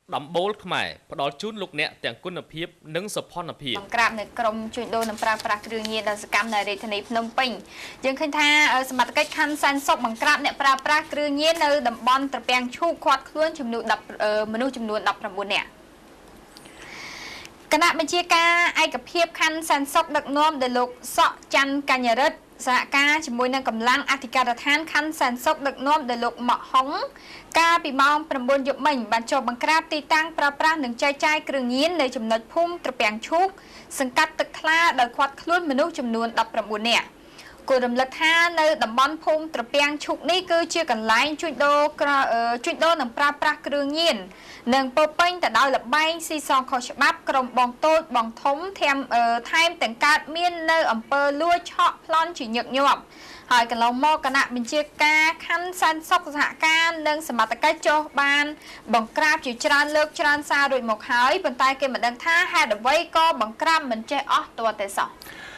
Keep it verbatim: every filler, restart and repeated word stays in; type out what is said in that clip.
ដំបូលខ្មែរផ្ដល់ជូនលោកអ្នកទាំងគុណភាពនិងសោភ័ណភាពបង្ក្រាបនៅក្រមជួយដូរនិងប្រើប្រាស់គ្រឿងញៀនដល់សកម្មនៅរាជធានីភ្នំពេញយើងឃើញថាសមត្ថកិច្ចខណ្ឌសែនសុខបង្ក្រាបអ្នកប្រើប្រាស់គ្រឿងញៀននៅតំបន់ត្រពាំងឈូកខាត់ខ្លួនចំនួន10មនុស្សចំនួន19នាក់គណៈបញ្ជាការឯកភាពខណ្ឌសែនសុខដឹកនាំដោយលោកសក់ច័ន្ទកញ្ញរិទ្ធសហការជាមួយនឹងកម្លាំងអធិការដ្ឋានខណ្ឌសែនសុខដឹកនាំដោយលោកម៉ាក់ហុងកាលពីម៉ោង9យប់មិញបានចុះបង្ក្រាបទីតាំងប្រើប្រាស់និងចែកចាយគ្រឿងញៀននៅចំណុចភូមិត្រពាំងឈូកសង្កាត់ទឹកថ្លាដោយឃាត់ខ្លួនមនុស្សចំនួន19នាក់គួររំលឹកថានៅតំបន់ភូមិត្រពាំងឈូកនេះគឺជាកន្លែងជួញដូរជួញដូរនិងប្រើប្រាស់គ្រឿងញៀននិងពោពេញទៅដោយលបែងស៊ីសងខុសច្បាប់ក្រុមបងតូចបងធំថែមថែមទាំងកើតមាននៅអំពើលួចឆក់ប្លន់ជាញឹកញាប់ហើយកន្លងមកគណៈបញ្ជាការខណ្ឌសែនសុខសហការនិងសមត្ថកិច្ចចុះបានបង្ក្រាបជាច្រើនលើកច្រើនសាររួចមកហើយប៉ុន្តែគេមិនដឹងថាហេតុអ្វីក៏បង្ក្រាបមិនចេះអស់ទាល់តែសោះ